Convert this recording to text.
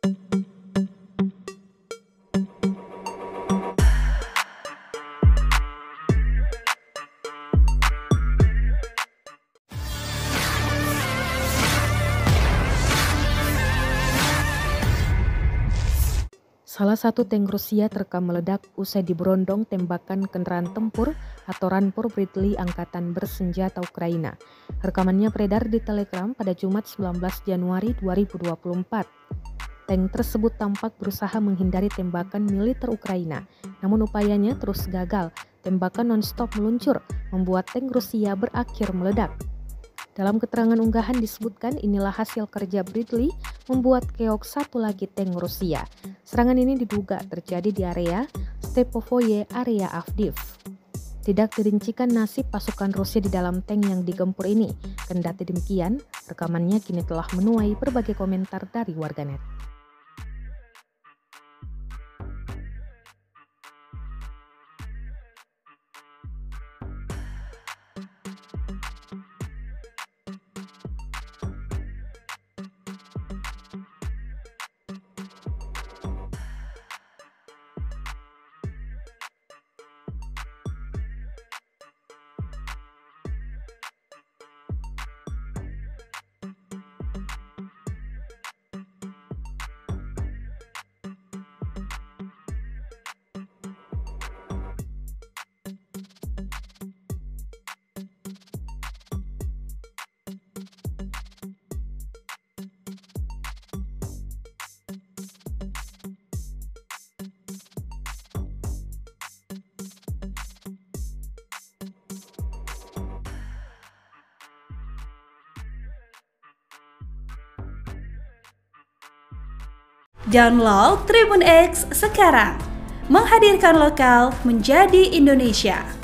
Salah satu tank Rusia terekam meledak usai diberondong tembakan kendaraan tempur atau Rampur Bradley Angkatan Bersenjata Ukraina. Rekamannya beredar di Telegram pada Jumat 19 Januari 2024. Tank tersebut tampak berusaha menghindari tembakan militer Ukraina, namun upayanya terus gagal. Tembakan non-stop meluncur, membuat tank Rusia berakhir meledak. Dalam keterangan unggahan disebutkan inilah hasil kerja Bradley membuat keok satu lagi tank Rusia. Serangan ini diduga terjadi di area Stepovoye, area Avdiivka. Tidak dirincikan nasib pasukan Rusia di dalam tank yang digempur ini. Kendati demikian, rekamannya kini telah menuai berbagai komentar dari warganet. Download Tribun X sekarang, menghadirkan lokal menjadi Indonesia.